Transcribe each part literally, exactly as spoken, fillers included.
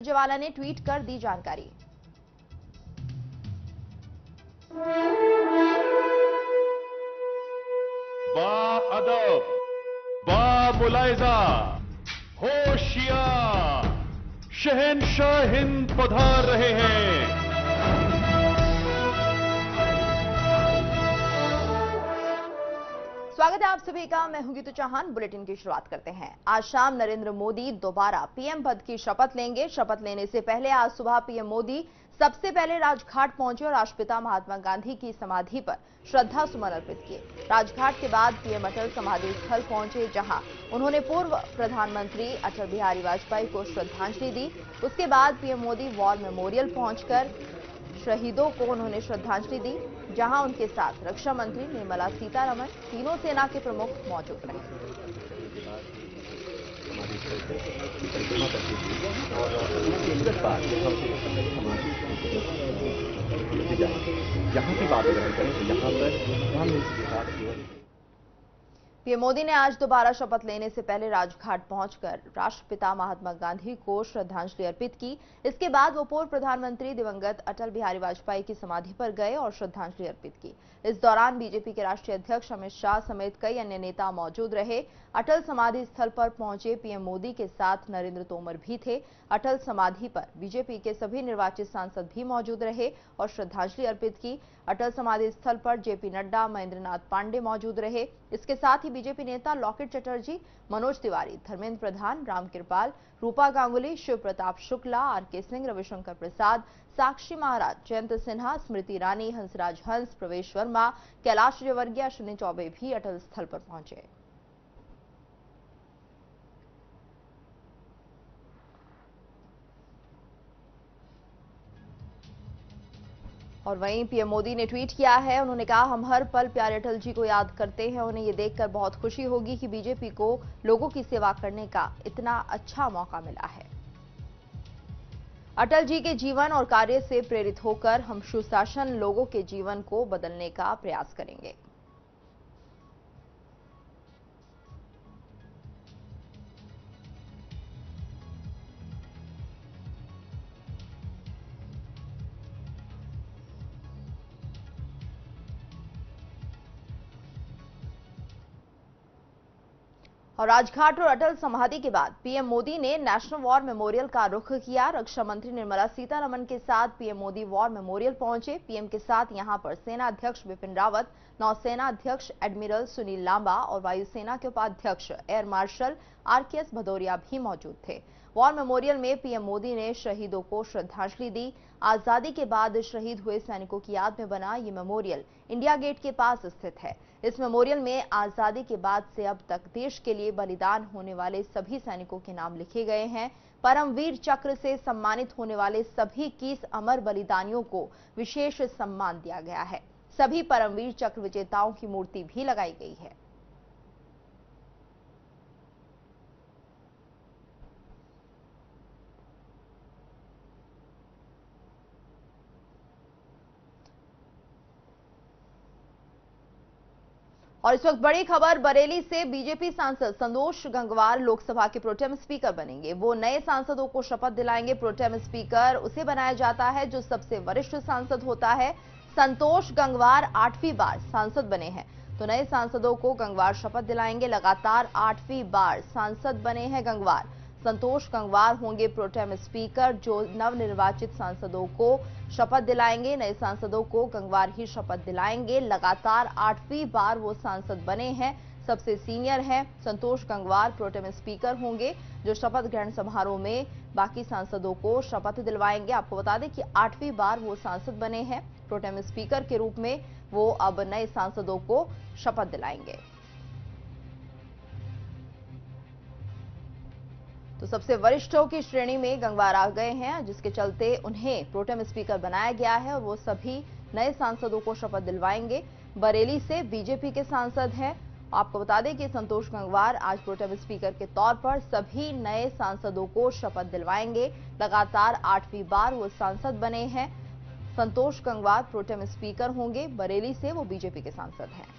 सुरजेवाला ने ट्वीट कर दी जानकारी। बाअदब, बामुलायजा, होशियार शहंशाह हिंद पधार रहे हैं। स्वागत है आप सभी का, मैं हूं गीतू चौहान। बुलेटिन की शुरुआत करते हैं। आज शाम नरेंद्र मोदी दोबारा पीएम पद की शपथ लेंगे। शपथ लेने से पहले आज सुबह पीएम मोदी सबसे पहले राजघाट पहुंचे और राष्ट्रपिता महात्मा गांधी की समाधि पर श्रद्धा सुमन अर्पित किए। राजघाट के बाद पीएम अटल समाधि स्थल पहुंचे, जहां उन्होंने पूर्व प्रधानमंत्री अटल बिहारी वाजपेयी को श्रद्धांजलि दी। उसके बाद पीएम मोदी वॉर मेमोरियल पहुंचकर शहीदों को उन्होंने श्रद्धांजलि दी, जहां उनके साथ रक्षा मंत्री निर्मला सीतारमण, तीनों सेना के प्रमुख मौजूद रहे। यहाँ की बात करें तो यहाँ पर प्रधानमंत्री पीएम मोदी ने आज दोबारा शपथ लेने से पहले राजघाट पहुंचकर राष्ट्रपिता महात्मा गांधी को श्रद्धांजलि अर्पित की। इसके बाद वो पूर्व प्रधानमंत्री दिवंगत अटल बिहारी वाजपेयी की समाधि पर गए और श्रद्धांजलि अर्पित की। इस दौरान बीजेपी के राष्ट्रीय अध्यक्ष अमित शाह समेत कई अन्य नेता मौजूद रहे। अटल समाधि स्थल पर पहुंचे पीएम मोदी के साथ नरेंद्र तोमर भी थे। अटल समाधि पर बीजेपी के सभी निर्वाचित सांसद भी मौजूद रहे और श्रद्धांजलि अर्पित की। अटल समाधि स्थल पर जेपी नड्डा, महेंद्र नाथ पांडे मौजूद रहे। इसके साथ ही बीजेपी नेता लॉकेट चटर्जी, मनोज तिवारी, धर्मेंद्र प्रधान, रामकृपाल, रूपा गांगुली, शिव प्रताप शुक्ला, आर के सिंह, रविशंकर प्रसाद, साक्षी महाराज, जयंत सिन्हा, स्मृति ईरानी, हंसराज हंस, प्रवेश वर्मा, कैलाश विजयवर्गीय, अश्विनी चौबे भी अटल स्थल पर पहुंचे। और वहीं पीएम मोदी ने ट्वीट किया है। उन्होंने कहा, हम हर पल प्यारे अटल जी को याद करते हैं। उन्हें ये देखकर बहुत खुशी होगी कि बीजेपी को लोगों की सेवा करने का इतना अच्छा मौका मिला है। अटल जी के जीवन और कार्य से प्रेरित होकर हम सुशासन लोगों के जीवन को बदलने का प्रयास करेंगे। और राजघाट और अटल समाधि के बाद पीएम मोदी ने नेशनल वॉर मेमोरियल का रुख किया। रक्षा मंत्री निर्मला सीतारमण के साथ पीएम मोदी वॉर मेमोरियल पहुंचे। पीएम के साथ यहां पर सेना अध्यक्ष बिपिन रावत, नौसेना अध्यक्ष एडमिरल सुनील लांबा और वायुसेना के उपाध्यक्ष air marshal R K S Bhadauria भी मौजूद थे। वॉर मेमोरियल में पीएम मोदी ने शहीदों को श्रद्धांजलि दी। आजादी के बाद शहीद हुए सैनिकों की याद में बना ये मेमोरियल इंडिया गेट के पास स्थित है। इस मेमोरियल में आजादी के बाद से अब तक देश के लिए बलिदान होने वाले सभी सैनिकों के नाम लिखे गए हैं। परमवीर चक्र से सम्मानित होने वाले सभी इक्कीस अमर बलिदानियों को विशेष सम्मान दिया गया है। सभी परमवीर चक्र विजेताओं की मूर्ति भी लगाई गई है। और इस वक्त बड़ी खबर बरेली से, बीजेपी सांसद संतोष गंगवार लोकसभा के प्रोटेम स्पीकर बनेंगे। वो नए सांसदों को शपथ दिलाएंगे। प्रोटेम स्पीकर उसे बनाया जाता है जो सबसे वरिष्ठ सांसद होता है। संतोष गंगवार आठवीं बार सांसद बने हैं, तो नए सांसदों को गंगवार शपथ दिलाएंगे। लगातार आठवीं बार सांसद बने हैं गंगवार। संतोष गंगवार होंगे प्रोटेम स्पीकर, जो नवनिर्वाचित सांसदों को शपथ दिलाएंगे। नए सांसदों को गंगवार ही शपथ दिलाएंगे। लगातार आठवीं बार वो सांसद बने हैं। सबसे सीनियर हैं संतोष गंगवार, प्रोटेम स्पीकर होंगे जो शपथ ग्रहण समारोह में बाकी सांसदों को शपथ दिलवाएंगे। आपको बता दें कि आठवीं बार वो सांसद बने हैं। प्रोटेम स्पीकर के रूप में वो अब नए सांसदों को शपथ दिलाएंगे। तो सबसे वरिष्ठों की श्रेणी में गंगवार आ गए हैं, जिसके चलते उन्हें प्रोटेम स्पीकर बनाया गया है और वो सभी नए सांसदों को शपथ दिलवाएंगे। बरेली से बीजेपी के सांसद हैं। आपको बता दें कि संतोष गंगवार आज प्रोटेम स्पीकर के तौर पर सभी नए सांसदों को शपथ दिलवाएंगे। लगातार आठवीं बार वो सांसद बने हैं। संतोष गंगवार प्रोटेम स्पीकर होंगे। बरेली से वो बीजेपी के सांसद हैं।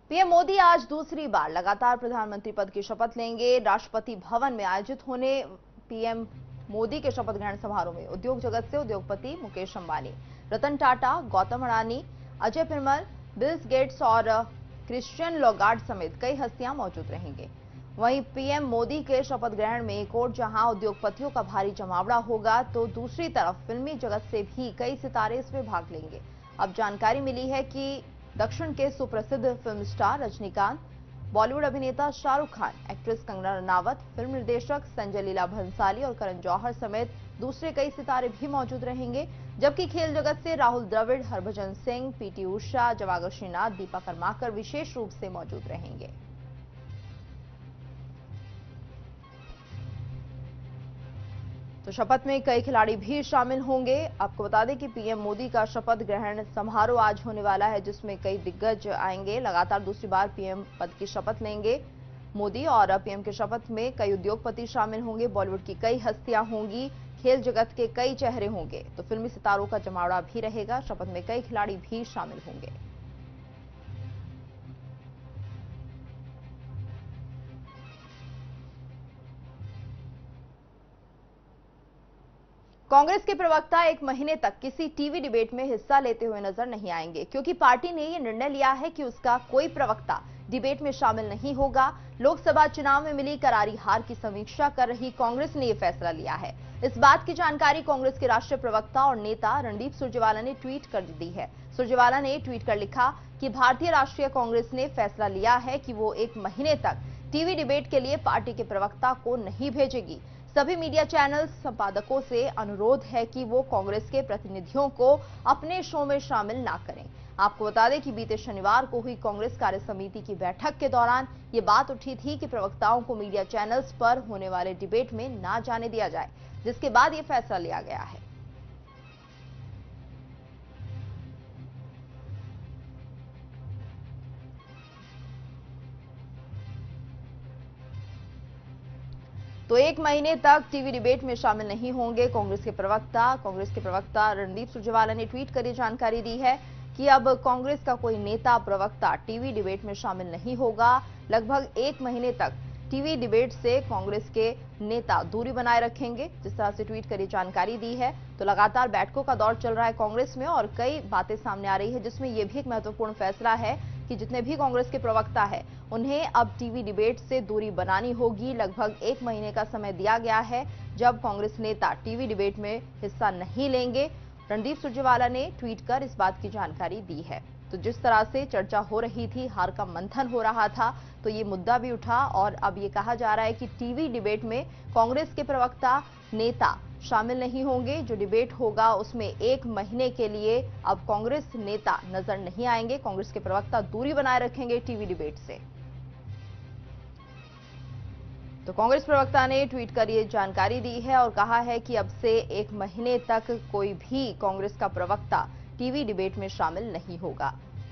पीएम मोदी आज दूसरी बार लगातार प्रधानमंत्री पद की शपथ लेंगे। राष्ट्रपति भवन में आयोजित होने पीएम मोदी के शपथ ग्रहण समारोह में उद्योग जगत से उद्योगपति मुकेश अंबानी, रतन टाटा, गौतम अडानी, अजय पिरमल, बिल गेट्स और क्रिश्चियन लोगार्ड समेत कई हस्तियां मौजूद रहेंगे। वहीं पीएम मोदी के शपथ ग्रहण में एक ओर जहां उद्योगपतियों का भारी जमावड़ा होगा, तो दूसरी तरफ फिल्मी जगत से भी कई सितारे इसमें भाग लेंगे। अब जानकारी मिली है कि दक्षिण के सुप्रसिद्ध फिल्म स्टार रजनीकांत, बॉलीवुड अभिनेता शाहरुख खान, एक्ट्रेस कंगना रनावत, फिल्म निर्देशक संजय लीला भंसाली और करण जौहर समेत दूसरे कई सितारे भी मौजूद रहेंगे। जबकि खेल जगत से राहुल द्रविड़, हरभजन सिंह, पीटी उषा, जवागर श्रीनाथ, दीपा कर्माकर विशेष रूप से मौजूद रहेंगे। तो शपथ में कई खिलाड़ी भी शामिल होंगे। आपको बता दें कि पीएम मोदी का शपथ ग्रहण समारोह आज होने वाला है, जिसमें कई दिग्गज आएंगे। लगातार दूसरी बार पीएम पद की शपथ लेंगे मोदी और पीएम के शपथ में कई उद्योगपति शामिल होंगे, बॉलीवुड की कई हस्तियां होंगी, खेल जगत के कई चेहरे होंगे, तो फिल्मी सितारों का जमावड़ा भी रहेगा। शपथ में कई खिलाड़ी भी शामिल होंगे। कांग्रेस के प्रवक्ता एक महीने तक किसी टीवी डिबेट में हिस्सा लेते हुए नजर नहीं आएंगे, क्योंकि पार्टी ने यह निर्णय लिया है कि उसका कोई प्रवक्ता डिबेट में शामिल नहीं होगा। लोकसभा चुनाव में मिली करारी हार की समीक्षा कर रही कांग्रेस ने यह फैसला लिया है। इस बात की जानकारी कांग्रेस के राष्ट्रीय प्रवक्ता और नेता रणदीप सुरजेवाला ने ट्वीट कर दी है। सुरजेवाला ने ट्वीट कर लिखा कि भारतीय राष्ट्रीय कांग्रेस ने फैसला लिया है कि वो एक महीने तक टीवी डिबेट के लिए पार्टी के प्रवक्ता को नहीं भेजेगी। सभी मीडिया चैनल संपादकों से अनुरोध है कि वो कांग्रेस के प्रतिनिधियों को अपने शो में शामिल ना करें। आपको बता दें कि बीते शनिवार को हुई कांग्रेस कार्य समिति की बैठक के दौरान ये बात उठी थी कि प्रवक्ताओं को मीडिया चैनल्स पर होने वाले डिबेट में ना जाने दिया जाए, जिसके बाद ये फैसला लिया गया है। तो एक महीने तक टीवी डिबेट में शामिल नहीं होंगे कांग्रेस के प्रवक्ता। कांग्रेस के प्रवक्ता रणदीप सुरजेवाला ने ट्वीट कर जानकारी दी है कि अब कांग्रेस का कोई नेता प्रवक्ता टीवी डिबेट में शामिल नहीं होगा। लगभग एक महीने तक टीवी डिबेट से कांग्रेस के नेता दूरी बनाए रखेंगे। जिस तरह से ट्वीट कर जानकारी दी है, तो लगातार बैठकों का दौर चल रहा है कांग्रेस में और कई बातें सामने आ रही है, जिसमें यह भी एक महत्वपूर्ण फैसला है कि जितने भी कांग्रेस के प्रवक्ता है उन्हें अब टीवी डिबेट से दूरी बनानी होगी। लगभग एक महीने का समय दिया गया है जब कांग्रेस नेता टीवी डिबेट में हिस्सा नहीं लेंगे। रणदीप सुरजेवाला ने ट्वीट कर इस बात की जानकारी दी है। तो जिस तरह से चर्चा हो रही थी, हार का मंथन हो रहा था, तो ये मुद्दा भी उठा और अब ये कहा जा रहा है कि टीवी डिबेट में कांग्रेस के प्रवक्ता नेता शामिल नहीं होंगे। जो डिबेट होगा उसमें एक महीने के लिए अब कांग्रेस नेता नजर नहीं आएंगे। कांग्रेस के प्रवक्ता दूरी बनाए रखेंगे टीवी डिबेट से। तो कांग्रेस प्रवक्ता ने ट्वीट कर ये जानकारी दी है और कहा है कि अब से एक महीने तक कोई भी कांग्रेस का प्रवक्ता टीवी डिबेट में शामिल नहीं होगा।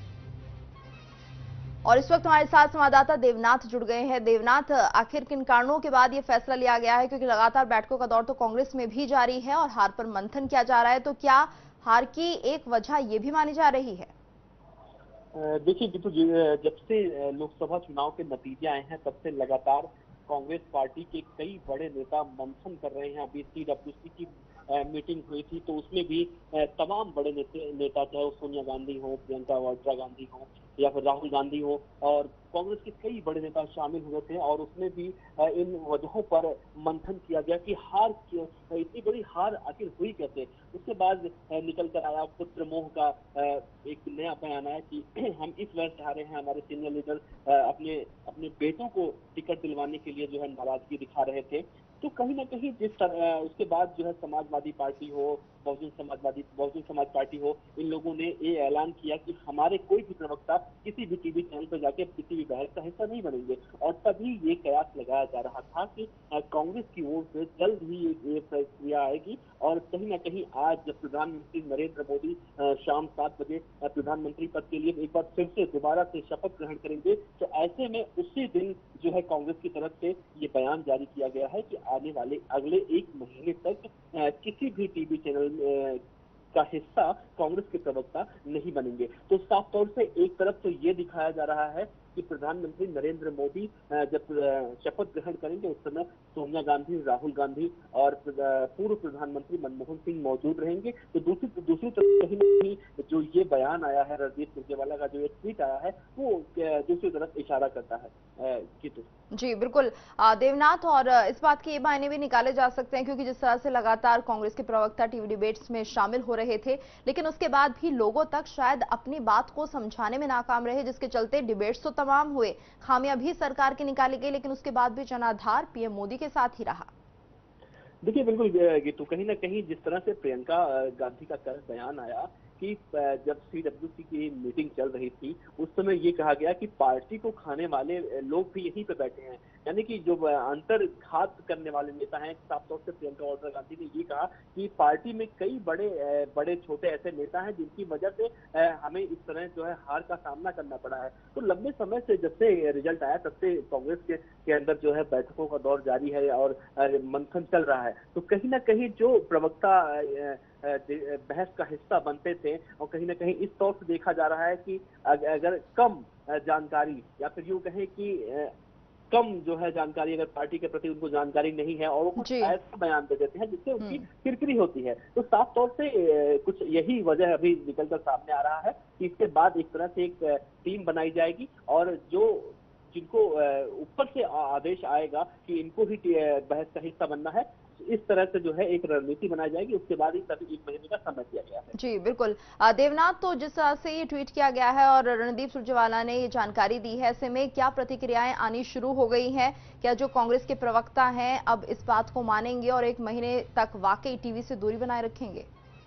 और इस वक्त हमारे साथ संवाददाता देवनाथ जुड़ गए हैं। देवनाथ, आखिर किन कारणों के बाद ये फैसला लिया गया है, क्योंकि लगातार बैठकों का दौर तो कांग्रेस में भी जारी है और हार पर मंथन किया जा रहा है, तो क्या हार की एक वजह ये भी मानी जा रही है? देखिए, जब से लोकसभा चुनाव के नतीजे आए हैं तब से लगातार कांग्रेस पार्टी के कई बड़े नेता मंथन कर रहे हैं। अभी सी डब्ल्यू सी की मीटिंग हुई थी, तो उसमें भी तमाम बड़े नेते नेता चाहे वो सोनिया गांधी हो, प्रियंका वाड्रा गांधी हो या फिर राहुल गांधी हो, और कांग्रेस के कई बड़े नेता शामिल हुए थे और उसमें भी इन वजहों पर मंथन किया गया कि हार, इतनी बड़ी हार आखिर हुई कैसे। उसके बाद निकल कर आया पुत्र मोह का एक नया बयान आया कि हम इस वजह से हारे हैं, हमारे सीनियर लीडर अपने अपने बेटों को टिकट दिलवाने के लिए जो है नाराजगी दिखा रहे थे। तो कहीं ना कहीं जिस तरह उसके बाद जो है समाजवादी पार्टी हो, बहुजन समाजवादी बहुजन समाज पार्टी हो, इन लोगों ने ये ऐलान किया कि हमारे कोई भी प्रवक्ता किसी भी टीवी चैनल पर जाके किसी भी बहस का हिस्सा नहीं बनेंगे। और तभी ये कयास लगाया जा रहा था कि कांग्रेस की ओर से जल्द ही ये प्रक्रिया आएगी और कहीं ना कहीं आज जब प्रधानमंत्री नरेंद्र मोदी शाम सात बजे प्रधानमंत्री पद के लिए एक बार फिर से दोबारा से शपथ ग्रहण करेंगे, तो ऐसे में उसी दिन जो है कांग्रेस की तरफ से ये बयान जारी किया गया है कि आने वाले अगले एक महीने तक किसी भी टीवी चैनल का हिस्सा कांग्रेस के प्रवक्ता नहीं बनेंगे। तो साफ तौर से एक तरफ तो ये दिखाया जा रहा है कि प्रधानमंत्री नरेंद्र मोदी जब शपथ ग्रहण करेंगे उस समय सोनिया गांधी, राहुल गांधी और पूर्व प्रधानमंत्री मनमोहन सिंह मौजूद रहेंगे। तो दूसरी दूसरी तरफ कहीं न कहीं जो ये बयान आया है रणदीप सुरजेवाला का, जो एक ट्वीट आया है, वो दूसरी तरफ इशारा करता है। कितु जी बिल्कुल देवनाथ, और इस बात के ये मायने भी निकाले जा सकते हैं क्योंकि जिस तरह से लगातार कांग्रेस के प्रवक्ता टीवी डिबेट्स में शामिल हो रहे थे, लेकिन उसके बाद भी लोगों तक शायद अपनी बात को समझाने में नाकाम रहे, जिसके चलते डिबेट्स तो तमाम हुए, खामियां भी सरकार की निकाली गई, लेकिन उसके बाद भी जनाधार पीएम मोदी के साथ ही रहा। देखिए बिल्कुल गीतू, कहीं ना कहीं जिस तरह से प्रियंका गांधी का कल बयान आया कि जब सीडब्ल्यूसी की मीटिंग चल रही थी उस समय ये कहा गया कि पार्टी को खाने वाले लोग भी यहीं पे बैठे हैं, यानी कि जो अंतर घात करने वाले नेता हैं। साफ तौर से प्रियंका वाड्रा गांधी ने ये कहा कि पार्टी में कई बड़े बड़े छोटे ऐसे नेता हैं जिनकी वजह से हमें इस तरह जो है हार का सामना करना पड़ा है। तो लंबे समय से जब से रिजल्ट आया तब से कांग्रेस के, के अंदर जो है बैठकों का दौर जारी है और मंथन चल रहा है। तो कहीं ना कहीं जो प्रवक्ता बहस का हिस्सा बनते थे और कहीं ना कहीं इस तौर से देखा जा रहा है कि अगर कम जानकारी या फिर यूं कहें कि कम जो है जानकारी अगर पार्टी के प्रति उनको जानकारी नहीं है और वो कुछ ऐसा बयान दे देते हैं जिससे उनकी किरकिरी होती है। तो साफ तौर से कुछ यही वजह अभी निकलकर सामने आ रहा है कि इसके बाद एक तरह से एक टीम बनाई जाएगी और जो जिनको ऊपर से आदेश आएगा कि इनको ही बहस का हिस्सा बनना है, इस तरह से जो है एक रणनीति बनाई जाएगी। उसके बाद ही सभी एक महीने का समय दिया गया है। जी बिल्कुल देवनाथ, तो जिस तरह से ये ट्वीट किया गया है और रणदीप सुरजेवाला ने ये जानकारी दी है, ऐसे में क्या प्रतिक्रियाएं आनी शुरू हो गई हैं? क्या जो कांग्रेस के प्रवक्ता हैं अब इस बात को मानेंगे और एक महीने तक वाकई टीवी से दूरी बनाए रखेंगे?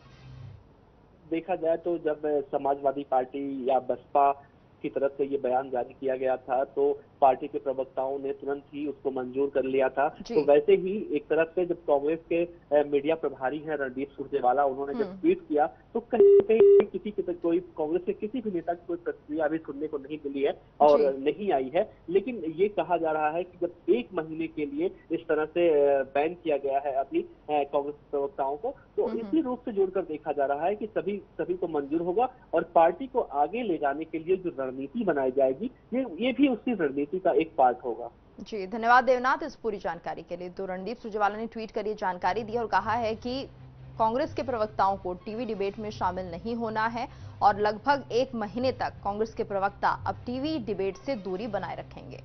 देखा जाए तो जब समाजवादी पार्टी या बसपा की तरफ से ये बयान जारी किया गया था तो पार्टी के प्रवक्ताओं ने तुरंत ही उसको मंजूर कर लिया था। तो वैसे ही एक तरफ से जब कांग्रेस के मीडिया प्रभारी हैं रणदीप सुरजेवाला, उन्होंने जब ट्वीट किया तो कहीं कहीं किसी के कोई कांग्रेस के किसी भी नेता की कोई प्रतिक्रिया अभी सुनने को नहीं मिली है और नहीं आई है। लेकिन ये कहा जा रहा है कि जब एक महीने के लिए इस तरह से बैन किया गया है अभी कांग्रेस प्रवक्ताओं को, तो इसी रूप से जोड़कर देखा जा रहा है कि सभी सभी को मंजूर होगा और पार्टी को आगे ले जाने के लिए जो रणनीति बनाई जाएगी ये ये भी उसी रणनीति का एक पार्ट होगा। जी धन्यवाद देवनाथ इस पूरी जानकारी के लिए। तो रणदीप सुरजेवाला ने ट्वीट कर ये जानकारी दी और कहा है कि कांग्रेस के प्रवक्ताओं को टीवी डिबेट में शामिल नहीं होना है और लगभग एक महीने तक कांग्रेस के प्रवक्ता अब टीवी डिबेट से दूरी बनाए रखेंगे।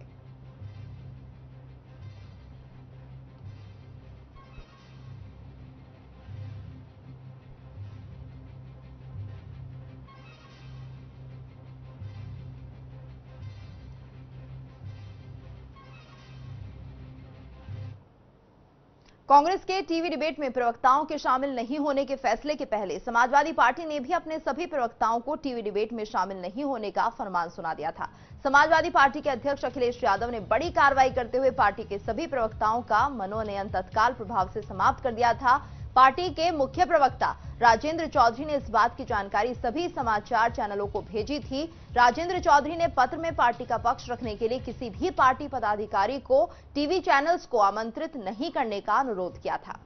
कांग्रेस के टीवी डिबेट में प्रवक्ताओं के शामिल नहीं होने के फैसले के पहले समाजवादी पार्टी ने भी अपने सभी प्रवक्ताओं को टीवी डिबेट में शामिल नहीं होने का फरमान सुना दिया था। समाजवादी पार्टी के अध्यक्ष अखिलेश यादव ने बड़ी कार्रवाई करते हुए पार्टी के सभी प्रवक्ताओं का मनोनयन तत्काल प्रभाव से समाप्त कर दिया था। पार्टी के मुख्य प्रवक्ता राजेंद्र चौधरी ने इस बात की जानकारी सभी समाचार चैनलों को भेजी थी। राजेंद्र चौधरी ने पत्र में पार्टी का पक्ष रखने के लिए किसी भी पार्टी पदाधिकारी को टीवी चैनल्स को आमंत्रित नहीं करने का अनुरोध किया था।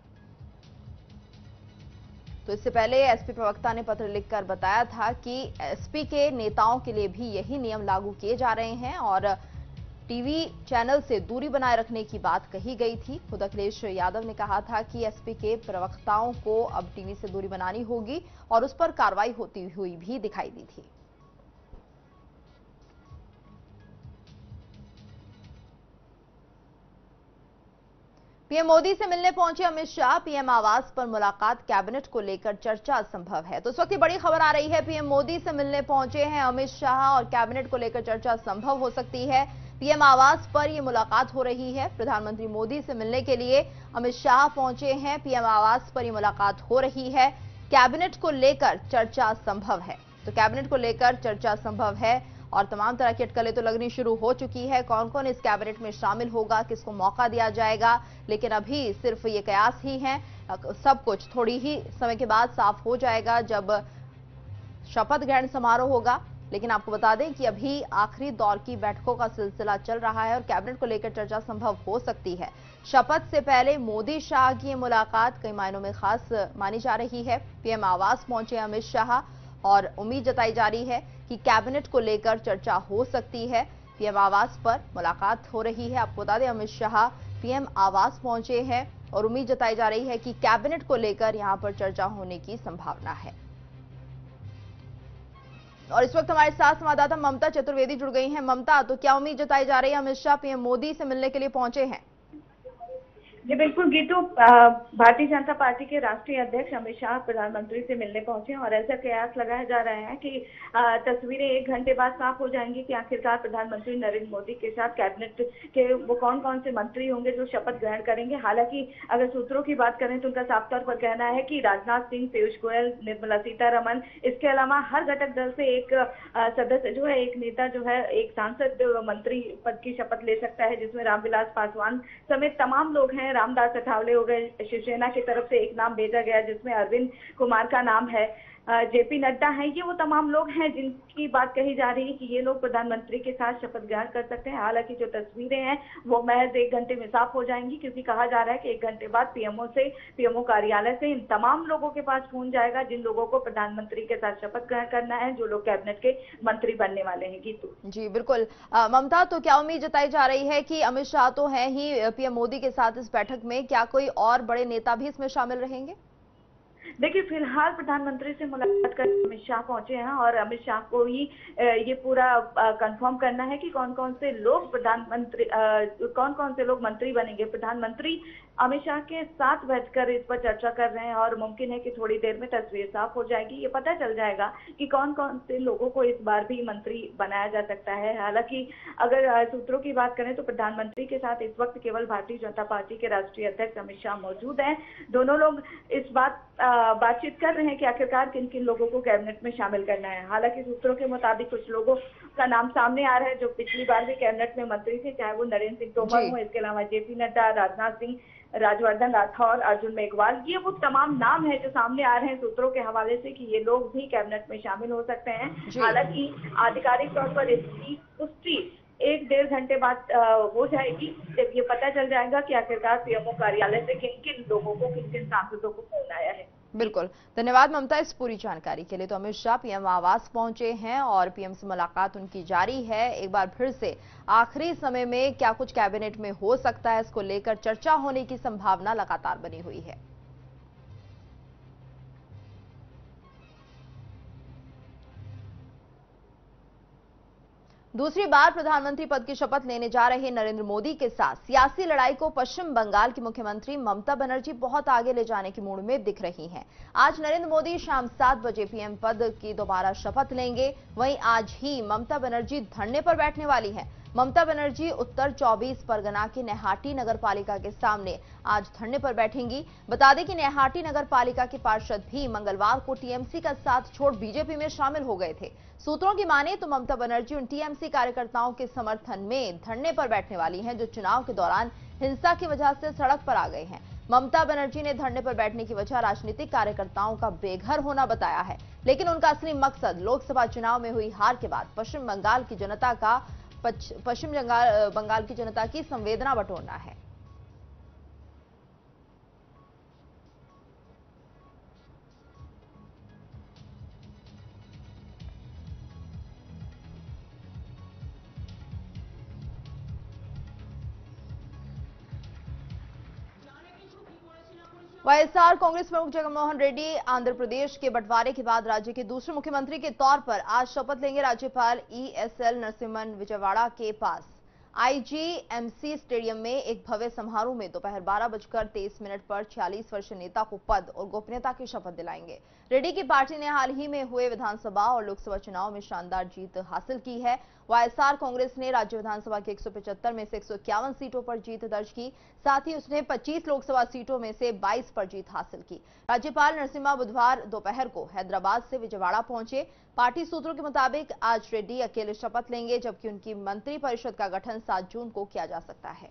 तो इससे पहले एसपी प्रवक्ता ने पत्र लिखकर बताया था कि एसपी के नेताओं के लिए भी यही नियम लागू किए जा रहे हैं और टीवी चैनल से दूरी बनाए रखने की बात कही गई थी। खुद अखिलेश यादव ने कहा था कि एसपी के प्रवक्ताओं को अब टीवी से दूरी बनानी होगी और उस पर कार्रवाई होती हुई भी दिखाई दी थी। पीएम मोदी से मिलने पहुंचे अमित शाह, पीएम आवास पर मुलाकात, कैबिनेट को लेकर चर्चा संभव है। तो इस वक्त बड़ी खबर आ रही है, पीएम मोदी से मिलने पहुंचे हैं अमित शाह और कैबिनेट को लेकर चर्चा संभव हो सकती है। पीएम आवास पर यह मुलाकात हो रही है। प्रधानमंत्री मोदी से मिलने के लिए अमित शाह पहुंचे हैं, पीएम आवास पर यह मुलाकात हो रही है। कैबिनेट को लेकर चर्चा संभव है, तो कैबिनेट को लेकर चर्चा संभव है और तमाम तरह की अटकलें तो लगनी शुरू हो चुकी है। कौन कौन इस कैबिनेट में शामिल होगा, किसको मौका दिया जाएगा, लेकिन अभी सिर्फ ये कयास ही हैं। सब कुछ थोड़ी ही समय के बाद साफ हो जाएगा जब शपथ ग्रहण समारोह होगा। लेकिन आपको बता दें कि अभी आखिरी दौर की बैठकों का सिलसिला चल रहा है और कैबिनेट को लेकर चर्चा संभव हो सकती है। शपथ से पहले मोदी शाह की मुलाकात कई मायनों में खास मानी जा रही है। पीएम आवास पहुंचे अमित शाह और उम्मीद जताई जा रही है कि कैबिनेट को लेकर चर्चा हो सकती है। पीएम आवास पर मुलाकात हो रही है। आपको बता दें अमित शाह पीएम आवास पहुंचे हैं और उम्मीद जताई जा रही है कि कैबिनेट को लेकर यहां पर चर्चा होने की संभावना है। और इस वक्त हमारे साथ संवाददाता ममता चतुर्वेदी जुड़ गई हैं। ममता, तो क्या उम्मीद जताई जा रही है? अमित शाह पीएम मोदी से मिलने के लिए पहुंचे हैं। जी बिल्कुल गीतू, भारतीय जनता पार्टी के राष्ट्रीय अध्यक्ष अमित शाह प्रधानमंत्री से मिलने पहुंचे और ऐसा कयास लगाया जा रहा है कि तस्वीरें एक घंटे बाद साफ हो जाएंगी कि आखिरकार प्रधानमंत्री नरेंद्र मोदी के साथ कैबिनेट के वो कौन कौन से मंत्री होंगे जो शपथ ग्रहण करेंगे। हालांकि अगर सूत्रों की बात करें तो उनका साफ तौर पर कहना है कि राजनाथ सिंह, पीयूष गोयल, निर्मला सीतारमन, इसके अलावा हर घटक दल से एक सदस्य जो है, एक नेता जो है, एक सांसद मंत्री पद की शपथ ले सकता है, जिसमें रामविलास पासवान समेत तमाम लोग हैं। रामदास अठावले हो गए। शिवसेना की तरफ से एक नाम भेजा गया जिसमें अरविंद कुमार का नाम है। जेपी नड्डा है। ये वो तमाम लोग हैं जिनकी बात कही जा रही है कि ये लोग प्रधानमंत्री के साथ शपथ ग्रहण कर सकते हैं। हालांकि जो तस्वीरें हैं वो महज एक घंटे में साफ हो जाएंगी, क्योंकि कहा जा रहा है कि एक घंटे बाद पीएमओ से पीएमओ कार्यालय से इन तमाम लोगों के पास फोन जाएगा जिन लोगों को प्रधानमंत्री के साथ शपथ ग्रहण करना है, जो लोग कैबिनेट के मंत्री बनने वाले हैं। गीतू जी बिल्कुल। ममता, तो क्या उम्मीद जताई जा रही है कि अमित शाह तो हैं ही पीएम मोदी के साथ इस बैठक में, क्या कोई और बड़े नेता भी इसमें शामिल रहेंगे? देखिए, फिलहाल प्रधानमंत्री से मुलाकात कर अमित शाह पहुंचे हैं और अमित शाह को ही ये पूरा कंफर्म करना है कि कौन कौन से लोग प्रधानमंत्री कौन कौन से लोग मंत्री बनेंगे। प्रधानमंत्री अमित शाह के साथ बैठकर इस पर चर्चा कर रहे हैं और मुमकिन है कि थोड़ी देर में तस्वीर साफ हो जाएगी। ये पता चल जाएगा कि कौन कौन से लोगों को इस बार भी मंत्री बनाया जा सकता है। हालांकि अगर सूत्रों की बात करें तो प्रधानमंत्री के साथ इस वक्त केवल भारतीय जनता पार्टी के राष्ट्रीय अध्यक्ष अमित शाह मौजूद हैं। दोनों लोग इस बात बातचीत कर रहे हैं कि आखिरकार किन किन लोगों को कैबिनेट में शामिल करना है। हालांकि सूत्रों के मुताबिक कुछ लोगों का नाम सामने आ रहा है जो पिछली बार भी कैबिनेट में मंत्री थे, चाहे वो नरेंद्र सिंह तोमर हो, इसके अलावा जेपी नड्डा, राजनाथ सिंह, राजवर्धन राठौर, अर्जुन मेघवाल। ये वो तमाम नाम है जो सामने आ रहे हैं सूत्रों के हवाले से कि ये लोग भी कैबिनेट में शामिल हो सकते हैं। हालांकि आधिकारिक तौर पर इसकी पुष्टि एक डेढ़ घंटे बाद हो जाएगी, जब ये पता चल जाएगा कि आखिरकार पीएमओ कार्यालय से किन किन लोगों को, किन किन सांसदों को फोन आया है। बिल्कुल, धन्यवाद ममता इस पूरी जानकारी के लिए। तो अमित शाह पीएम आवास पहुंचे हैं और पीएम से मुलाकात उनकी जारी है। एक बार फिर से आखिरी समय में क्या कुछ कैबिनेट में हो सकता है, इसको लेकर चर्चा होने की संभावना लगातार बनी हुई है। दूसरी बार प्रधानमंत्री पद की शपथ लेने जा रहे नरेंद्र मोदी के साथ सियासी लड़ाई को पश्चिम बंगाल की मुख्यमंत्री ममता बनर्जी बहुत आगे ले जाने की मूड में दिख रही हैं। आज नरेंद्र मोदी शाम सात बजे पीएम पद की दोबारा शपथ लेंगे। वहीं आज ही ममता बनर्जी धरने पर बैठने वाली हैं। ममता बनर्जी उत्तर चौबीस परगना की नेहाटी नगर पालिका के सामने आज धरने पर बैठेंगी। बता दें कि नेहाटी नगर पालिका के पार्षद भी मंगलवार को टीएमसी का साथ छोड़ बीजेपी में शामिल हो गए थे। सूत्रों की माने तो ममता बनर्जी उन टीएमसी कार्यकर्ताओं के समर्थन में धरने पर बैठने वाली हैं जो चुनाव के दौरान हिंसा की वजह से सड़क पर आ गए हैं। ममता बनर्जी ने धरने पर बैठने की वजह राजनीतिक कार्यकर्ताओं का बेघर होना बताया है, लेकिन उनका असली मकसद लोकसभा चुनाव में हुई हार के बाद पश्चिम बंगाल की जनता का पश्चिम बंगाल बंगाल की जनता की संवेदना बटोरना है। वाईएसआर कांग्रेस प्रमुख जगनमोहन रेड्डी आंध्र प्रदेश के बंटवारे के बाद राज्य के दूसरे मुख्यमंत्री के तौर पर आज शपथ लेंगे। राज्यपाल ईएसएल नरसिम्हन विजयवाड़ा के पास आईजीएमसी स्टेडियम में एक भव्य समारोह में दोपहर बारह बजकर तेईस मिनट पर छियालीस वर्षीय नेता को पद और गोपनीयता की शपथ दिलाएंगे। रेड्डी की पार्टी ने हाल ही में हुए विधानसभा और लोकसभा चुनाव में शानदार जीत हासिल की है। वाईएसआर कांग्रेस ने राज्य विधानसभा के एक सौ पचहत्तर में से एक सौ इक्यावन सीटों पर जीत दर्ज की। साथ ही उसने पच्चीस लोकसभा सीटों में से बाईस पर जीत हासिल की। राज्यपाल नरसिम्हा बुधवार दोपहर को हैदराबाद से विजयवाड़ा पहुंचे। पार्टी सूत्रों के मुताबिक आज रेड्डी अकेले शपथ लेंगे, जबकि उनकी मंत्रिपरिषद का गठन सात जून को किया जा सकता है।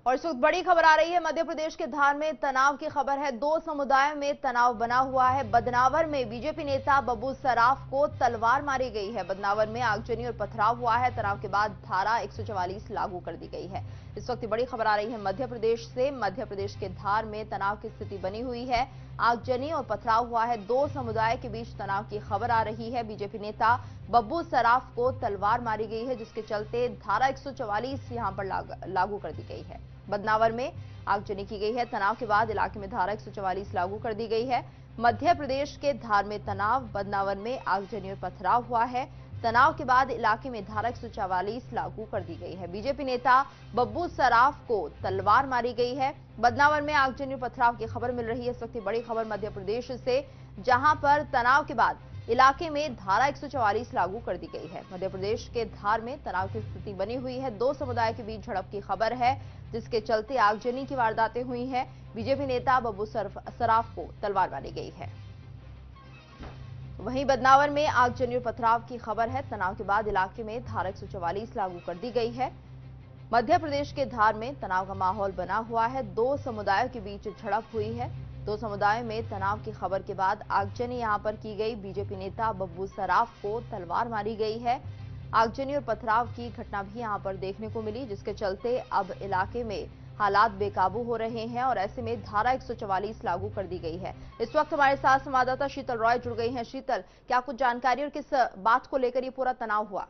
और इस वक्त बड़ी खबर आ रही है, मध्य प्रदेश के धार में तनाव की खबर है। दो समुदायों में तनाव बना हुआ है। बदनावर में बीजेपी नेता बब्बू सराफ को तलवार मारी गई है। बदनावर में आगजनी और पथराव हुआ है। तनाव के बाद धारा एक सौ चवालीस लागू कर दी गई है। इस वक्त बड़ी खबर आ रही है मध्य प्रदेश से। मध्य प्रदेश के धार में तनाव की स्थिति बनी हुई है। आगजनी और पथराव हुआ है। दो समुदाय के बीच तनाव की खबर आ रही है। बीजेपी नेता बब्बू सराफ को तलवार मारी गई है, जिसके चलते धारा एक सौ चवालीस यहां पर लागू कर दी गई है। बदनावर में आगजनी की गई है। तनाव के बाद इलाके में धारा एक सौ चवालीस लागू कर दी गई है। मध्य प्रदेश के धार में तनाव, बदनावर में आगजनी और पथराव हुआ है। तनाव के बाद इलाके में धारा एक सौ चवालीस लागू कर दी गई है। बीजेपी नेता बब्बू सराफ को तलवार मारी गई है। बदनावर में आगजनी और पथराव की खबर मिल रही है। इस वक्त बड़ी खबर मध्य प्रदेश से, जहां पर तनाव के बाद इलाके में धारा एक सौ चवालीस लागू कर दी गई है। मध्य प्रदेश के धार में तनाव की स्थिति बनी हुई है। दो समुदाय के बीच झड़प की खबर है, जिसके चलते आगजनी की वारदातें हुई हैं। बीजेपी नेता बब्बू सराफ को तलवार मारी गई है। वहीं बदनावर में आगजनी और पथराव की खबर है। तनाव के बाद इलाके में धारा एक सौ चवालीस लागू कर दी गई है। मध्य प्रदेश के धार में तनाव का माहौल बना हुआ है। दो समुदायों के बीच झड़प हुई है। दो समुदायों में तनाव की खबर के बाद आगजनी यहां पर की गई। बीजेपी नेता बब्बू सराफ को तलवार मारी गई है। आगजनी और पथराव की घटना भी यहां पर देखने को मिली, जिसके चलते अब इलाके में हालात बेकाबू हो रहे हैं और ऐसे में धारा एक सौ चवालीस लागू कर दी गई है। इस वक्त हमारे साथ संवाददाता शीतल रॉय जुड़ गई हैं। शीतल, क्या कुछ जानकारी और किस बात को लेकर ये पूरा तनाव हुआ?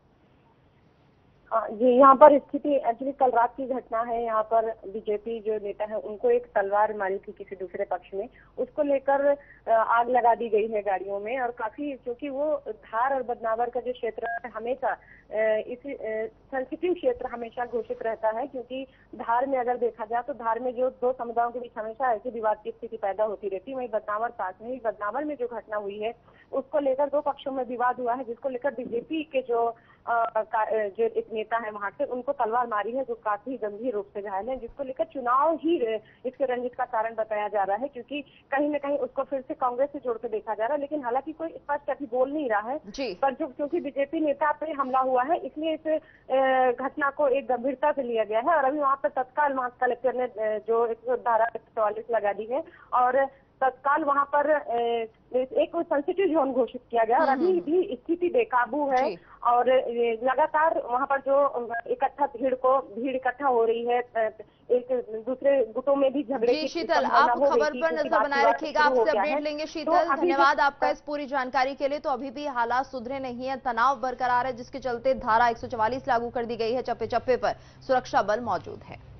जी, यहाँ पर स्थिति एक्चुअली कल रात की घटना है। यहाँ पर बीजेपी जो नेता है उनको एक तलवार मारी थी किसी दूसरे पक्ष में, उसको लेकर आग लगा दी गई है गाड़ियों में। और काफी, क्योंकि वो धार और बदनावर का जो क्षेत्र है हमेशा इस सेंसिटिव क्षेत्र हमेशा घोषित रहता है, क्योंकि धार में अगर देखा जाए तो धार में जो दो समुदायों के बीच हमेशा ऐसी विवाद की स्थिति पैदा होती रहती है। वहीं बदनावर पास में ही बदनावर में जो घटना हुई है उसको लेकर दो पक्षों में विवाद हुआ है, जिसको लेकर बीजेपी के जो आ, जो एक नेता है वहां से उनको तलवार मारी है, जो काफी गंभीर रूप से घायल है, जिसको लेकर चुनाव ही इसके रंजित का कारण बताया जा रहा है, क्योंकि कहीं न कहीं उसको फिर से कांग्रेस से जोड़ के देखा जा रहा है। लेकिन हालांकि कोई स्पष्ट अभी बोल नहीं रहा है, पर जो क्योंकि बीजेपी नेता पे हमला हुआ है इसलिए इस घटना को एक गंभीरता से लिया गया है। और अभी वहाँ पर तत्काल वहाँ कलेक्टर ने जो एक धारा चौवालीस लगा दी है और तत्काल वहां पर एक सेंसिटिव जोन घोषित किया गया और अभी भी स्थिति बेकाबू है। और लगातार वहां पर जो इकट्ठा भीड़ को भीड़ इकट्ठा हो रही है, एक दूसरे गुटों में भी झगड़े की शीतल, आप खबर पर नजर बनाए रखिएगा, आपसे अपडेट लेंगे। शीतल, धन्यवाद आपका इस पूरी जानकारी के लिए। तो अभी भी हालात सुधरे नहीं है, तनाव बरकरार है, जिसके चलते धारा एक सौ चवालीस लागू कर दी गई है। चप्पे चप्पे पर सुरक्षा बल मौजूद है।